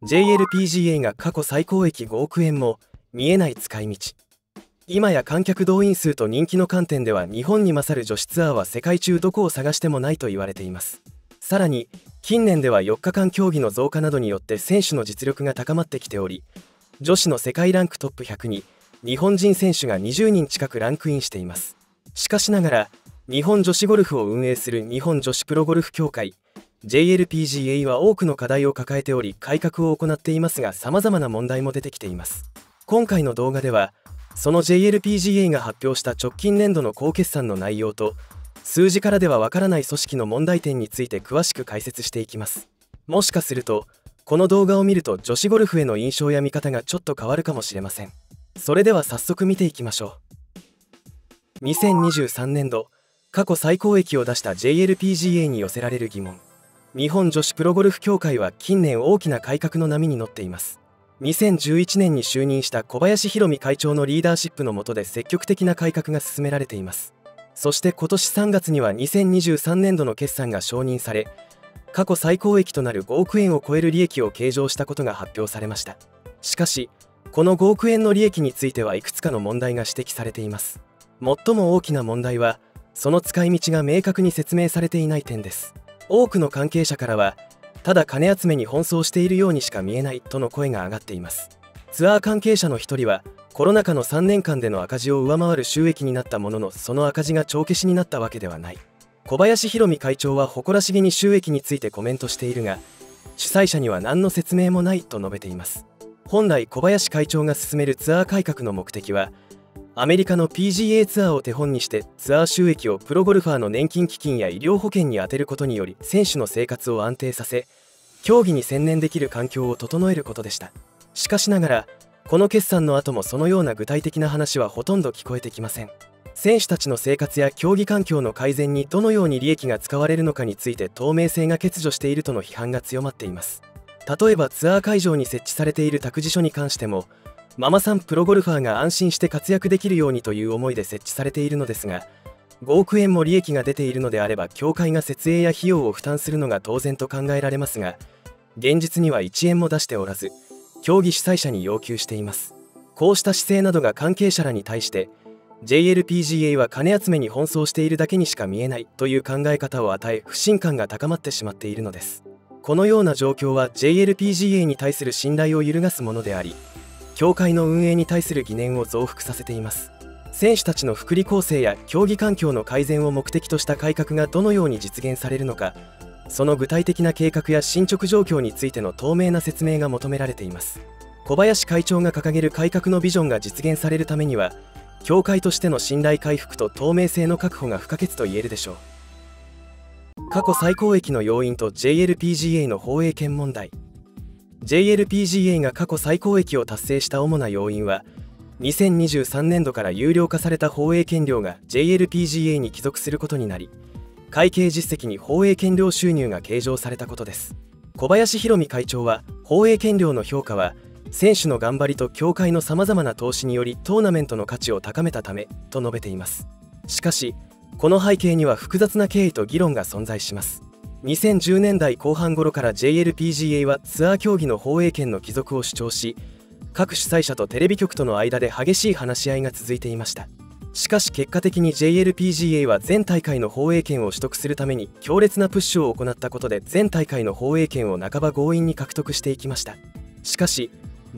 JLPGA が過去最高益5億円も見えない使い道。今や観客動員数と人気の観点では日本に勝る女子ツアーは世界中どこを探してもないと言われています。さらに近年では4日間競技の増加などによって選手の実力が高まってきており、女子の世界ランクトップ100に日本人選手が20人近くランクインしています。しかしながら日本女子ゴルフを運営する日本女子プロゴルフ協会 JLPGA は多くの課題を抱えており、改革を行っていますが様々な問題も出てきています。今回の動画ではその JLPGA が発表した直近年度の高決算の内容と数字からではわからない組織の問題点について詳しく解説していきます。もしかするとこの動画を見ると女子ゴルフへの印象や見方がちょっと変わるかもしれません。それでは早速見ていきましょう。2023年度過去最高益を出した JLPGA に寄せられる疑問。日本女子プロゴルフ協会は近年大きな改革の波に乗っています。2011年に就任した小林博美会長のリーダーシップの下で積極的な改革が進められています。そして今年3月には2023年度の決算が承認され、過去最高益となる5億円を超える利益を計上したことが発表されました。しかしこの5億円の利益についてはいくつかの問題が指摘されています。最も大きな問題はその使い道が明確に説明されていない点です。多くの関係者からはただ金集めに奔走しているようにしか見えないとの声が上がっています。ツアー関係者の一人はコロナ禍の3年間での赤字を上回る収益になったものの、その赤字が帳消しになったわけではない。小林博美会長は誇らしげに収益についてコメントしているが、主催者には何の説明もないと述べています。本来小林会長が進めるツアー改革の目的はアメリカの PGA ツアーを手本にしてツアー収益をプロゴルファーの年金基金や医療保険に充てることにより選手の生活を安定させ、競技に専念できる環境を整えることでした。しかしながらこの決算の後もそのような具体的な話はほとんど聞こえてきません。選手たちの生活や競技環境の改善にどのように利益が使われるのかについて透明性が欠如しているとの批判が強まっています。例えばツアー会場に設置されている託児所に関しても、ママさんプロゴルファーが安心して活躍できるようにという思いで設置されているのですが、5億円も利益が出ているのであれば協会が設営や費用を負担するのが当然と考えられますが、現実には1円も出しておらず競技主催者に要求しています。こうした姿勢などが関係者らに対して JLPGA は金集めに奔走しているだけにしか見えないという考え方を与え、不信感が高まってしまっているのです。このような状況は JLPGA に対する信頼を揺るがすものであり、協会の運営に対する疑念を増幅させています。選手たちの福利厚生や競技環境の改善を目的とした改革がどのように実現されるのか、その具体的な計画や進捗状況についての透明な説明が求められています。小林会長が掲げる改革のビジョンが実現されるためには、協会としての信頼回復と透明性の確保が不可欠と言えるでしょう。過去最高益の要因と JLPGA の放映権問題。JLPGA が過去最高益を達成した主な要因は、2023年度から有料化された放映権料が JLPGA に帰属することになり、会計実績に放映権料収入が計上されたことです。小林博美会長は、放映権料の評価は選手の頑張りと協会のさまざまな投資によりトーナメントの価値を高めたためと述べています。しかしこの背景には複雑な経緯と議論が存在します。2010年代後半頃から JLPGA はツアー競技の放映権の帰属を主張し、各主催者とテレビ局との間で激しい話し合いが続いていました。しかし結果的に JLPGA は全大会の放映権を取得するために強烈なプッシュを行ったことで、全大会の放映権を半ば強引に獲得していきました。しかし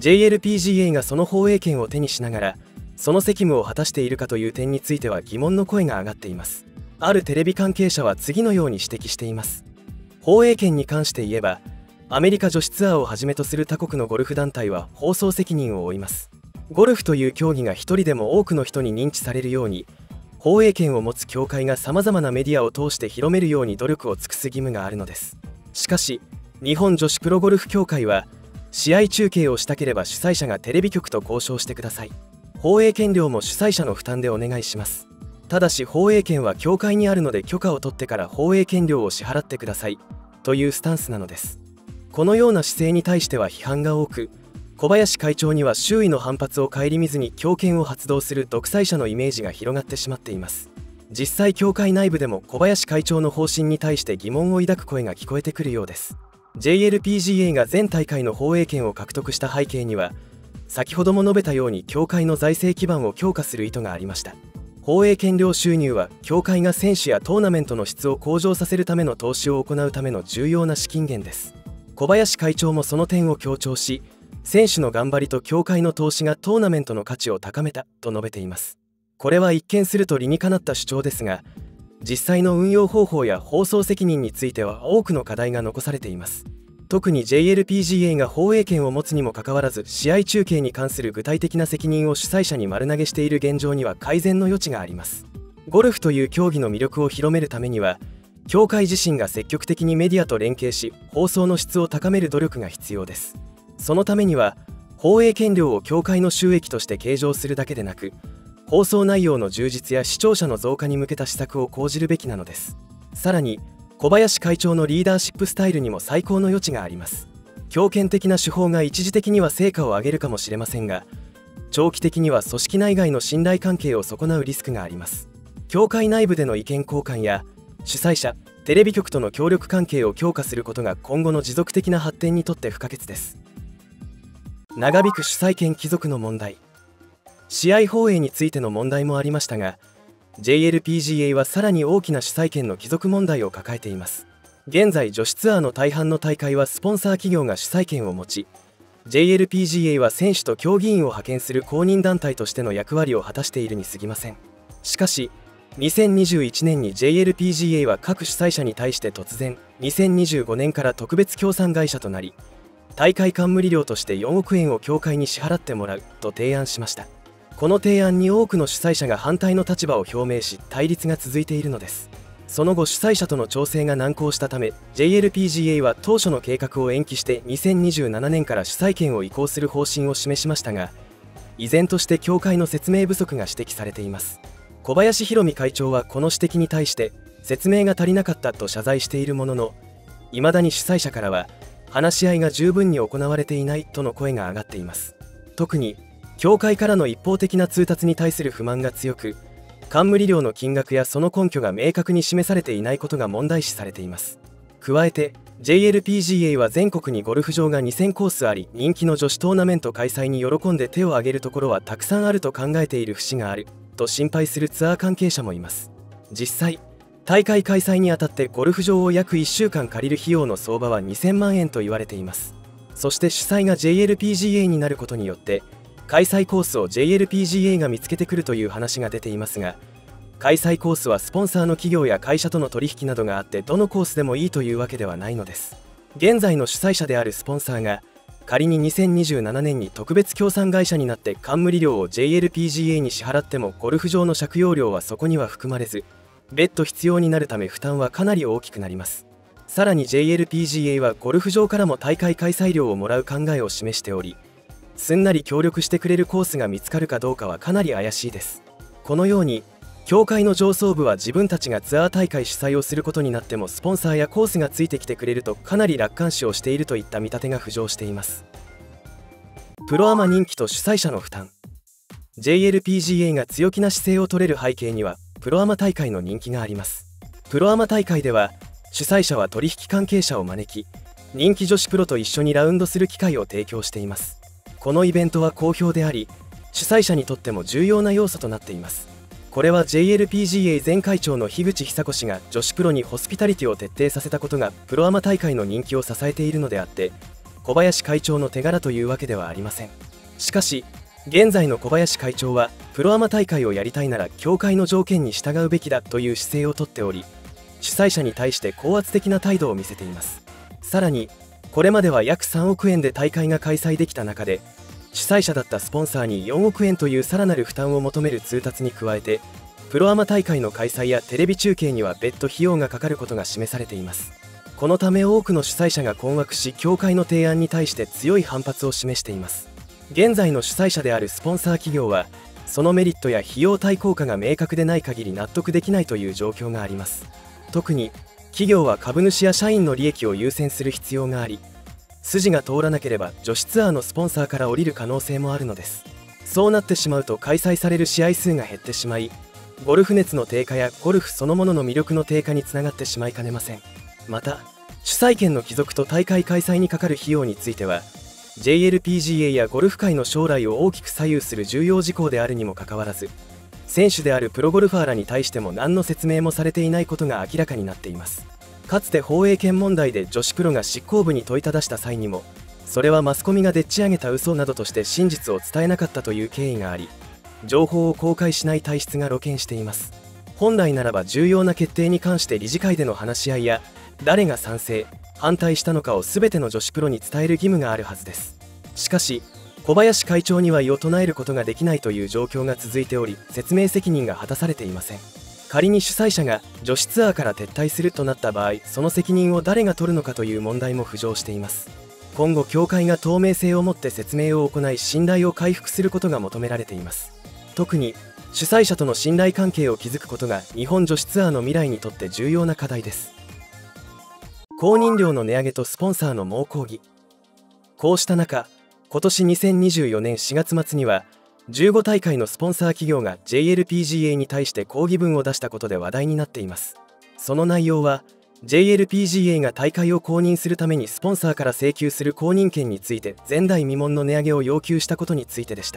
JLPGA がその放映権を手にしながらその責務を果たしているかという点については疑問の声が上がっています。あるテレビ関係者は次のように指摘しています。放映権に関して言えば、アメリカ女子ツアーをはじめとする他国のゴルフ団体は放送責任を負います。ゴルフという競技が一人でも多くの人に認知されるように、放映権を持つ協会がさまざまなメディアを通して広めるように努力を尽くす義務があるのです。しかし日本女子プロゴルフ協会は、試合中継をしたければ主催者がテレビ局と交渉してください。放映権料も主催者の負担でお願いします。ただし放映権は協会にあるので許可を取ってから放映権料を支払ってくださいというスタンスなのです。このような姿勢に対しては批判が多く、小林会長には周囲の反発を顧みずに強権を発動する独裁者のイメージが広がってしまっています。実際協会内部でも小林会長の方針に対して疑問を抱く声が聞こえてくるようです。 JLPGA が全大会の放映権を獲得した背景には、先ほども述べたように協会の財政基盤を強化する意図がありました。放映権料収入は協会が選手やトーナメントの質を向上させるための投資を行うための重要な資金源です。小林会長もその点を強調し、選手の頑張りと協会の投資がトーナメントの価値を高めたと述べています。これは一見すると理にかなった主張ですが、実際の運用方法や放送責任については多くの課題が残されています。特に JLPGA が放映権を持つにもかかわらず、試合中継に関する具体的な責任を主催者に丸投げしている現状には改善の余地があります。ゴルフという競技の魅力を広めるためには、協会自身が積極的にメディアと連携し、放送の質を高める努力が必要です。そのためには、放映権料を協会の収益として計上するだけでなく、放送内容の充実や視聴者の増加に向けた施策を講じるべきなのです。さらに、小林会長のリーダーシップスタイルにも最高の余地があります。強権的な手法が一時的には成果を上げるかもしれませんが、長期的には組織内外の信頼関係を損なうリスクがあります。協会内部での意見交換や、主催者、テレビ局との協力関係を強化することが今後の持続的な発展にとって不可欠です。長引く主催権帰属の問題。試合放映についての問題もありましたが、JLPGA はさらに大きな主催権の帰属問題を抱えています。現在、女子ツアーの大半の大会はスポンサー企業が主催権を持ち、JLPGA は選手と競技員を派遣する公認団体としての役割を果たしているに過ぎません。しかし、2021年に JLPGA は各主催者に対して突然、2025年から特別協賛会社となり、大会冠料として4億円を協会に支払ってもらうと提案しました。この提案に多くの主催者が反対の立場を表明し、対立が続いているのです。その後、主催者との調整が難航したため、 JLPGA は当初の計画を延期して2027年から主催権を移行する方針を示しましたが、依然として協会の説明不足が指摘されています。小林博美会長はこの指摘に対して説明が足りなかったと謝罪しているものの、未だに主催者からは話し合いが十分に行われていないとの声が上がっています。特に協会からの一方的な通達に対する不満が強く、冠料の金額やその根拠が明確に示されていないことが問題視されています。加えて JLPGA は全国にゴルフ場が2000コースあり、人気の女子トーナメント開催に喜んで手を挙げるところはたくさんあると考えている節があると心配するツアー関係者もいます。実際、大会開催にあたってゴルフ場を約1週間借りる費用の相場は2000万円と言われています。そして主催が JLPGA になることによって開催コースを JLPGA が見つけてくるという話が出ていますが、開催コースはスポンサーの企業や会社との取引などがあって、どのコースでもいいというわけではないのです。現在の主催者であるスポンサーが仮に2027年に特別協賛会社になって冠料を JLPGA に支払っても、ゴルフ場の借用料はそこには含まれず、別途必要になるため負担はかなり大きくなります。さらに JLPGA はゴルフ場からも大会開催料をもらう考えを示しており、すんなり協力してくれるコースが見つかるかどうかはかなり怪しいです。このように協会の上層部は自分たちがツアー大会主催をすることになってもスポンサーやコースがついてきてくれるとかなり楽観視をしているといった見立てが浮上しています。プロアマ人気と主催者の負担。 JLPGA が強気な姿勢を取れる背景にはプロアマ大会の人気があります。プロアマ大会では主催者は取引関係者を招き、人気女子プロと一緒にラウンドする機会を提供しています。このイベントは好評であり、主催者にとっても重要な要素となっています。これは JLPGA 前会長の樋口久子氏が女子プロにホスピタリティを徹底させたことがプロアマ大会の人気を支えているのであって、小林会長の手柄というわけではありません。しかし現在の小林会長はプロアマ大会をやりたいなら協会の条件に従うべきだという姿勢をとっており、主催者に対して高圧的な態度を見せています。さらにこれまでは約3億円で大会が開催できた中で、主催者だったスポンサーに4億円というさらなる負担を求める通達に加えて、プロアマ大会の開催やテレビ中継には別途費用がかかることが示されています。このため多くの主催者が困惑し、協会の提案に対して強い反発を示しています。現在の主催者であるスポンサー企業はそのメリットや費用対効果が明確でない限り納得できないという状況があります。特に企業は株主や社員の利益を優先する必要があり、筋が通らなければ女子ツアーのスポンサーから降りる可能性もあるのです。そうなってしまうと開催される試合数が減ってしまい、ゴルフ熱の低下やゴルフそのものの魅力の低下につながってしまいかねません。また主催権の帰属と大会開催にかかる費用については JLPGA やゴルフ界の将来を大きく左右する重要事項であるにもかかわらず、選手であるプロゴルファーらに対しても何の説明もされていないことが明らかになっています。かつて放映権問題で女子プロが執行部に問いただした際にも、それはマスコミがでっち上げた嘘などとして真実を伝えなかったという経緯があり、情報を公開しない体質が露見しています。本来ならば重要な決定に関して理事会での話し合いや、誰が賛成反対したのかを全ての女子プロに伝える義務があるはずです。しかし小林会長には異を唱えることができないという状況が続いており、説明責任が果たされていません。仮に主催者が女子ツアーから撤退するとなった場合、その責任を誰が取るのかという問題も浮上しています。今後協会が透明性を持って説明を行い、信頼を回復することが求められています。特に主催者との信頼関係を築くことが日本女子ツアーの未来にとって重要な課題です。公認料の値上げとスポンサーの猛抗議。こうした中、今年2024年4月末には15大会のスポンサー企業が JLPGA に対して抗議文を出したことで話題になっています。その内容は JLPGA が大会を公認するためにスポンサーから請求する公認権について前代未聞の値上げを要求したことについてでした。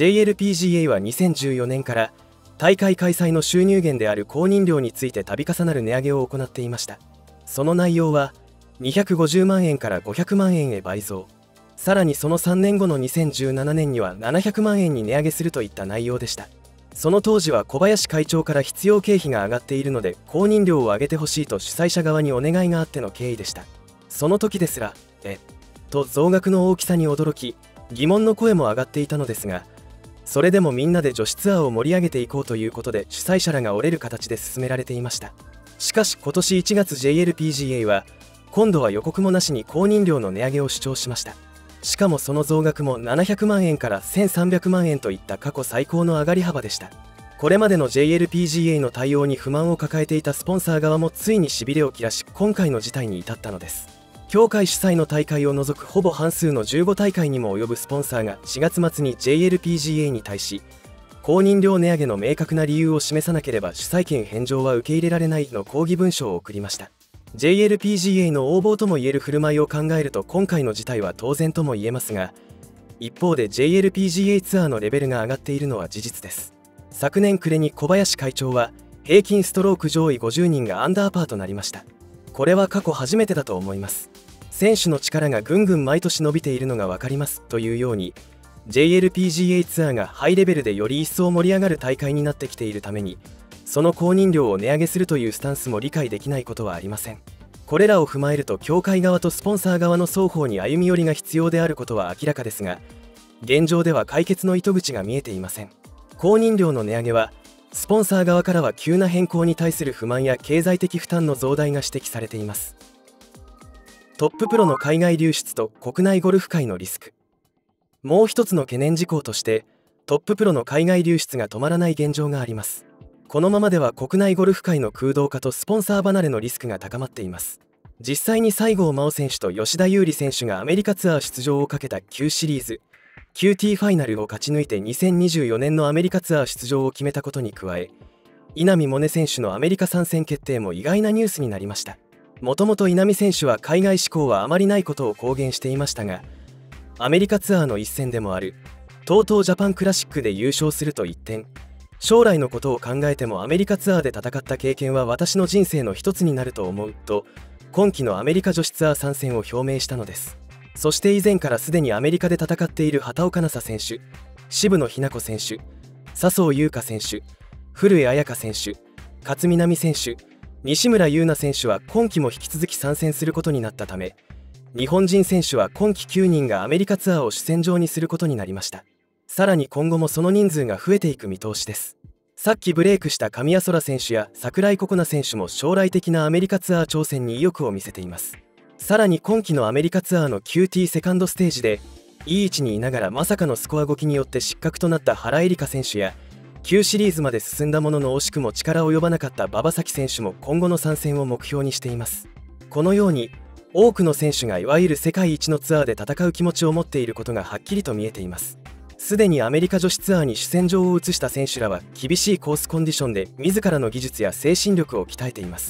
JLPGA は2014年から大会開催の収入源である公認料について度重なる値上げを行っていました。その内容は250万円から500万円へ倍増、さらにその3年後の2017年には700万円に値上げするといった内容でした。その当時は小林会長から必要経費が上がっているので公認料を上げてほしいと主催者側にお願いがあっての経緯でした。その時ですらと増額の大きさに驚き疑問の声も上がっていたのですが、それでもみんなで女子ツアーを盛り上げていこうということで主催者らが折れる形で進められていました。しかし今年1月 JLPGA は今度は予告もなしに公認料の値上げを主張しました。しかもその増額も700万円から1300万円といった過去最高の上がり幅でした。これまでの JLPGA の対応に不満を抱えていたスポンサー側もついにしびれを切らし、今回の事態に至ったのです。協会主催の大会を除くほぼ半数の15大会にも及ぶスポンサーが4月末に JLPGA に対し、公認料値上げの明確な理由を示さなければ主催権返上は受け入れられないの抗議文書を送りました。JLPGA の横暴ともいえる振る舞いを考えると今回の事態は当然とも言えますが、一方で JLPGA ツアーのレベルが上がっているのは事実です。昨年暮れに小林会長は平均ストローク上位50人がアンダーパーとなりました。これは過去初めてだと思います。選手の力がぐんぐん毎年伸びているのが分かりますというように、JLPGA ツアーがハイレベルでより一層盛り上がる大会になってきているために、その公認料を値上げするというスタンスも理解できないことはありません。これらを踏まえると協会側とスポンサー側の双方に歩み寄りが必要であることは明らかですが、現状では解決の糸口が見えていません。公認料の値上げはスポンサー側からは急な変更に対する不満や経済的負担の増大が指摘されています。トッププロの海外流出と国内ゴルフ界のリスク。もう一つの懸念事項としてトッププロの海外流出が止まらない現状があります。このままでは国内ゴルフ界の空洞化とスポンサー離れのリスクが高まっています。実際に西郷真央選手と吉田優利選手がアメリカツアー出場をかけた Q シリーズ QT ファイナルを勝ち抜いて2024年のアメリカツアー出場を決めたことに加え、稲見萌寧選手のアメリカ参戦決定も意外なニュースになりました。もともと稲見選手は海外志向はあまりないことを公言していましたが、アメリカツアーの一戦でもあるTOTOジャパンクラシックで優勝すると一転、将来のことを考えてもアメリカツアーで戦った経験は私の人生の一つになると思うと今季のアメリカ女子ツアー参戦を表明したのです。そして以前からすでにアメリカで戦っている畑岡奈紗選手、渋野日向子選手、笹生優花選手、古江彩佳選手、勝みなみ選手、西村優菜選手は今季も引き続き参戦することになったため、日本人選手は今季9人がアメリカツアーを主戦場にすることになりました。さらに今後もその人数が増えていく見通しです。さっきブレイクした神谷そら選手や櫻井心那選手も将来的なアメリカツアー挑戦に意欲を見せています。さらに今季のアメリカツアーの QT セカンドステージでいい位置にいながらまさかのスコア動きによって失格となった原英莉花選手や Q シリーズまで進んだものの惜しくも力及ばなかった馬場咲希選手も今後の参戦を目標にしています。このように多くの選手がいわゆる世界一のツアーで戦う気持ちを持っていることがはっきりと見えています。すでにアメリカ女子ツアーに主戦場を移した選手らは厳しいコースコンディションで自らの技術や精神力を鍛えています。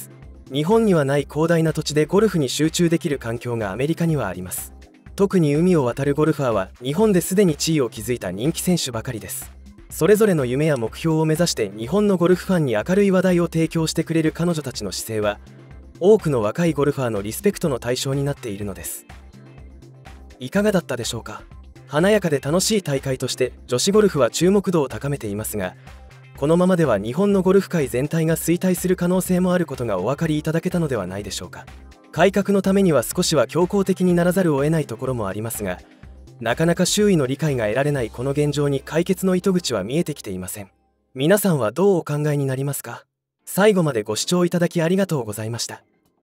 日本にはない広大な土地でゴルフに集中できる環境がアメリカにはあります。特に海を渡るゴルファーは日本ですでに地位を築いた人気選手ばかりです。それぞれの夢や目標を目指して日本のゴルフファンに明るい話題を提供してくれる彼女たちの姿勢は、多くの若いゴルファーのリスペクトの対象になっているのです。いかがだったでしょうか。華やかで楽しい大会として女子ゴルフは注目度を高めていますが、このままでは日本のゴルフ界全体が衰退する可能性もあることがお分かりいただけたのではないでしょうか。改革のためには少しは強硬的にならざるを得ないところもありますが、なかなか周囲の理解が得られないこの現状に解決の糸口は見えてきていません。皆さんはどうお考えになりますか。最後までご視聴いただきありがとうございました。